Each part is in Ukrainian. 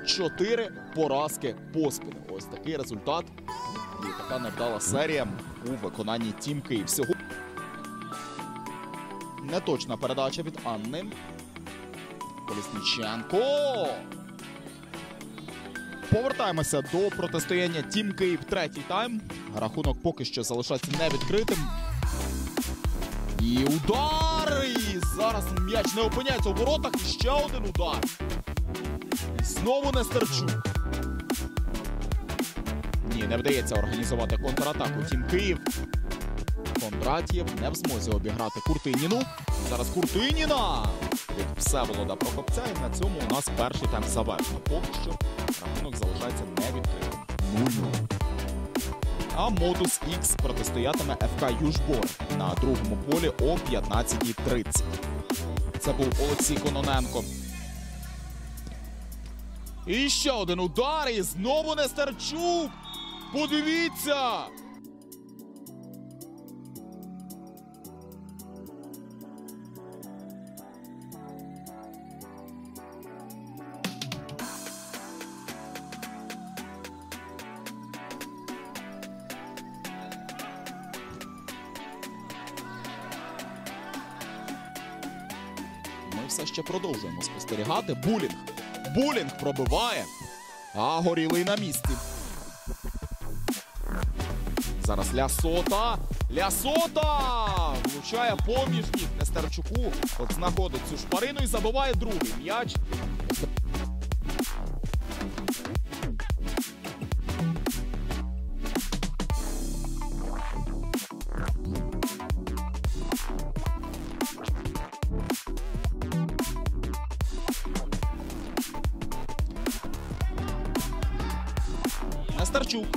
4 поразки поспіль. Ось такий результат і така невдала серія у виконанні Тім Київ. Сьогодні неточна передача від Анни. Колісніченко. Повертаємося до протистояння Тім Київ третій тайм. Рахунок поки що залишається невідкритим. І удар! І зараз м'яч не опиняється у воротах. І ще один удар. І знову Нестерчук. Ні, не вдається організувати контратаку Тім Київ. Кондратєв не в змозі обіграти Куртиніну. Зараз Куртиніна від Всеволода Прокопця. І на цьому у нас перший тайм завершено. Поки що рахунок залишається невідкритим. 0-0. А Модус Х протистоятиме ФК Южбор на другому полі о 15:30. Це був Олексій Кононенко. І ще один удар. І знову Нестерчук. Подивіться! Ми все ще продовжуємо спостерігати. Булінг. Булінг пробиває. А Горілий на місці. Зараз Лясота. Лясота! Влучає поміж ніг Нестерчуку. От знаходить цю шпарину і забиває другий м'яч. Нестерчук.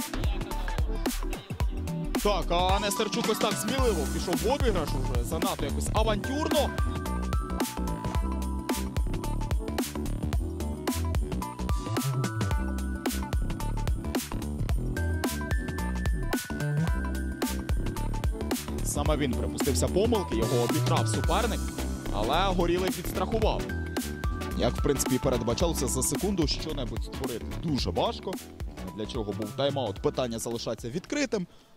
Так, а Нестерчук ось так сміливо пішов в обіграш уже. Занадто якось авантюрно. Саме він припустився помилки, його обіграв суперник, але Горілий підстрахував. Як, в принципі, передбачалося, за секунду що-небудь створити дуже важко. Для чого був тайм-аут, питання залишається відкритим.